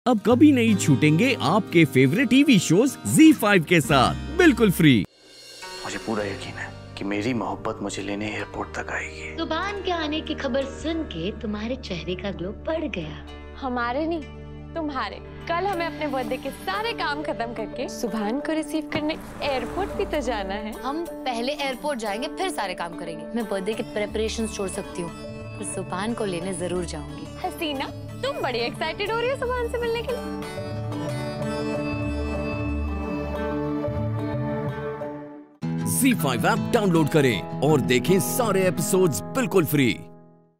अब कभी नहीं छूटेंगे आपके फेवरेट टीवी शोज ZEE5 के साथ बिल्कुल फ्री। मुझे पूरा यकीन है कि मेरी मोहब्बत मुझे लेने एयरपोर्ट तक आएगी। सुभान के आने की खबर सुन के तुम्हारे चेहरे का ग्लो बढ़ गया। हमारे नहीं, तुम्हारे। कल हमें अपने बर्थडे के सारे काम खत्म करके सुभान को रिसीव करने एयरपोर्ट भी तो जाना है। हम पहले एयरपोर्ट जाएंगे फिर सारे काम करेंगे। मैं बर्थडे के प्रेपरेशंस छोड़ सकती हूँ, पर सुभान को लेने जरूर जाऊंगी। हसीना, तुम बड़ी एक्साइटेड हो रही हो सुभान से मिलने के लिए। ZEE5 ऐप डाउनलोड करें और देखें सारे एपिसोड्स बिल्कुल फ्री।